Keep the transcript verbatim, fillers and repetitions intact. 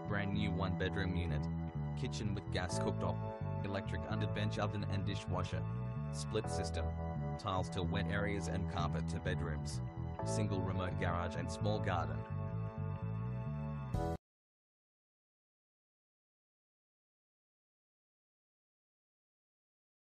brand new one bedroom unit. Kitchen with gas cooktop, electric underbench oven and dishwasher. Split system. Tiles to wet areas and carpet to bedrooms. Single remote garage and small garden.